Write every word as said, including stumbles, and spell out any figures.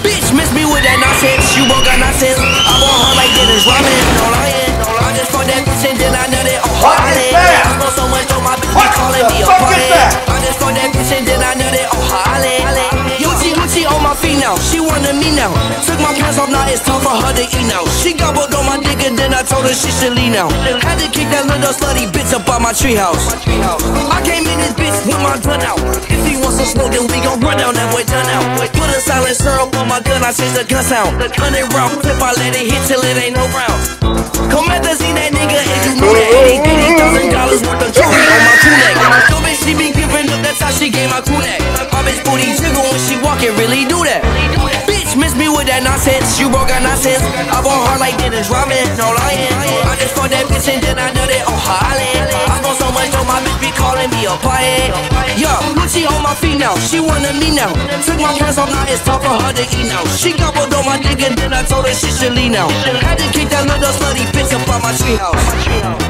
Bitch, miss me with that nonsense. You won't got nonsense. I want her like Dennis Rodman. No lying. I just fuck that bitch and then I nut it on Harley. I smoke so much on my bitch be calling me a party. I just fuck that bitch and then I nut it on Harley. Gucci, Gucci on my feet now. She wanted me now. Took my pants off, now it's time for her to eat now. She gobbled on my dick and then I told her she should leave now. Had to kick that little slutty bitch up out my treehouse. I came in this bitch with my gun out. If he wants some smoke, then we gon' run down that boy done out. Put a silent syrup on my gun, I change the gun sound. Hundred round clip, I let it hit till it ain't no round. Come at the scene, that nigga, and you know that eighty thousand dollars worth of jewelry on my crew neck. Yo bitch, she be giving up, that's how she gave my crew neck. My bitch booty jiggle when she walkin', really do that. Bitch, miss me with that nonsense. You broke got nonsense. I bought hard like Dennis Rodman, no lying. I just fucked that bitch and then I nut it on her island. I smoke so much, though my bitch be calling me a pirate. Yo, Gucci on my feet now. She wanted me now. Took my pants off, now it's time for her to eat now. She gobbled on my dick and then I told her she should leave now. Had to kick that little slutty bitch up out my treehouse.